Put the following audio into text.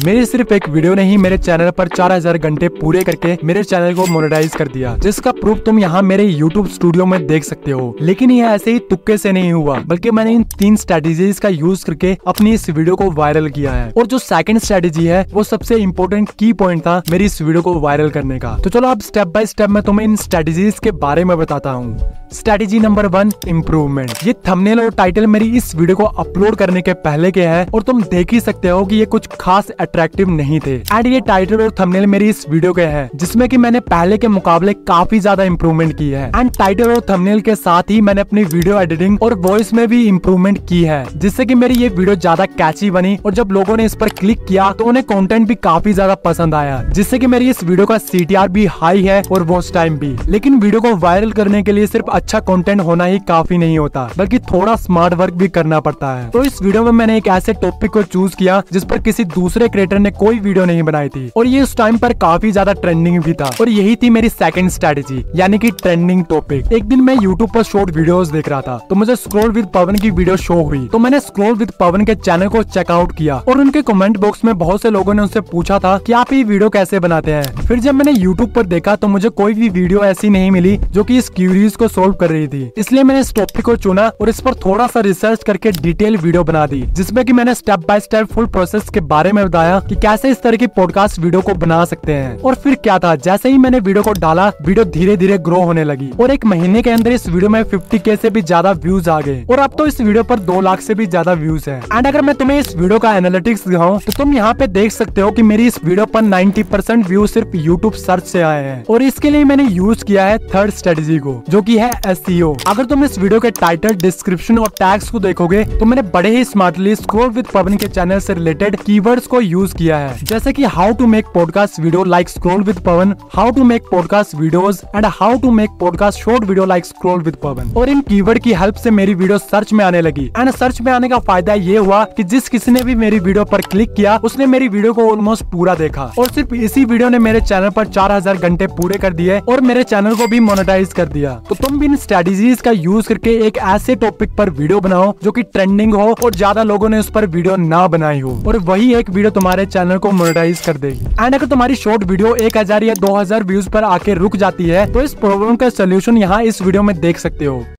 मेरी सिर्फ एक वीडियो ने ही मेरे चैनल पर 4000 घंटे पूरे करके मेरे चैनल को मोनेटाइज कर दिया, जिसका प्रूफ तुम यहाँ मेरे YouTube स्टूडियो में देख सकते हो। लेकिन यह ऐसे ही तुक्के से नहीं हुआ, बल्कि मैंने इन 3 स्ट्रेटेजीज का यूज करके अपनी इस वीडियो को वायरल किया है। और जो सेकंड स्ट्रेटेजी है वो सबसे इम्पोर्टेंट की पॉइंट था मेरी इस वीडियो को वायरल करने का। तो चलो अब स्टेप बाय स्टेप मैं तुम्हें इन स्ट्रेटेजीज के बारे में बताता हूँ। Strategy number 1, improvement. ये थंबनेल और टाइटल मेरी इस वीडियो को अपलोड करने के पहले के है और तुम देख ही सकते हो कि ये कुछ खास अट्रैक्टिव नहीं थे। एंड ये टाइटल और थंबनेल मेरी इस वीडियो के है, जिसमें कि मैंने पहले के मुकाबले काफी ज्यादा इम्प्रूवमेंट की है। एंड टाइटल और थंबनेल के साथ ही मैंने अपनी वीडियो एडिटिंग और वॉइस में भी इम्प्रूवमेंट की है, जिससे कि मेरी ये वीडियो ज्यादा कैची बनी और जब लोगों ने इस पर क्लिक किया तो उन्हें कंटेंट भी काफी ज्यादा पसंद आया, जिससे कि मेरी इस वीडियो का CTR भी हाई है और वॉच टाइम भी। लेकिन वीडियो को वायरल करने के लिए सिर्फ अच्छा कंटेंट होना ही काफी नहीं होता, बल्कि थोड़ा स्मार्ट वर्क भी करना पड़ता है। तो इस वीडियो में मैंने एक ऐसे टॉपिक को चूज किया जिस पर किसी दूसरे क्रिएटर ने कोई वीडियो नहीं बनाई थी और ये उस टाइम पर काफी ज्यादा ट्रेंडिंग भी था। और यही थी मेरी सेकंड स्ट्रेटेजी, यानी कि ट्रेंडिंग टॉपिक। एक दिन मैं यूट्यूब पर शॉर्ट वीडियोस देख रहा था तो मुझे स्क्रॉल विद पवन की वीडियो शो हुई, तो मैंने स्क्रॉल विद पवन के चैनल को चेकआउट किया और उनके कमेंट बॉक्स में बहुत से लोगों ने उनसे पूछा था कि आप ये वीडियो कैसे बनाते हैं। फिर जब मैंने यूट्यूब पर देखा तो मुझे कोई भी वीडियो ऐसी नहीं मिली जो कि इस क्यूरीज को सोल्व कर रही थी, इसलिए मैंने इस टॉपिक को चुना और इस पर थोड़ा सा रिसर्च करके डिटेल वीडियो बना दी, जिसमें कि मैंने step by step full process के बारे में बताया कि कैसे इस तरह की पॉडकास्ट वीडियो को बना सकते हैं। और फिर क्या था, जैसे ही मैंने वीडियो को डाला वीडियो धीरे धीरे ग्रो होने लगी और एक महीने के अंदर इस वीडियो में 50K से भी ज्यादा व्यूज आ गए और अब तो इस वीडियो पर 2 लाख से भी ज्यादा व्यूज है। एंड अगर मैं तुम्हें इस वीडियो का एनालिटिक्स दिखाऊं तो तुम यहाँ पे देख सकते हो कि मेरी इस वीडियो पर 90% व्यू सिर्फ यूट्यूब सर्च से आए हैं। और इसके लिए मैंने यूज किया है थर्ड स्ट्रेटेजी को, जो कि है SEO। अगर तुम इस वीडियो के टाइटल, डिस्क्रिप्शन और टैग्स को देखोगे तो मैंने बड़े ही स्मार्टली स्क्रॉल विद पवन के चैनल से रिलेटेड कीवर्ड्स को यूज किया है, जैसे कि how to make podcast video like scroll with Pawan, how to make podcast videos and how to make podcast short video like scroll with Pawan. और इन कीवर्ड की हेल्प से मेरी वीडियो सर्च में आने लगी। एंड सर्च में आने का फायदा ये हुआ कि जिस किसी ने भी मेरी वीडियो पर क्लिक किया उसने मेरी वीडियो को ऑलमोस्ट पूरा देखा और सिर्फ इसी वीडियो ने मेरे चैनल पर 4000 घंटे पूरे कर दिए और मेरे चैनल को भी मोनेटाइज कर दिया। तो तुम भी इन स्ट्रेटेजीज का यूज करके एक ऐसे टॉपिक पर वीडियो बनाओ जो कि ट्रेंडिंग हो और ज्यादा लोगों ने उस पर वीडियो ना बनाई हो, और वही एक वीडियो तुम्हारे चैनल को मोनेटाइज कर देगी। एंड अगर तुम्हारी शॉर्ट वीडियो 1000 या 2000 व्यूज पर आके रुक जाती है तो इस प्रॉब्लम का सोल्यूशन यहाँ इस वीडियो में देख सकते हो।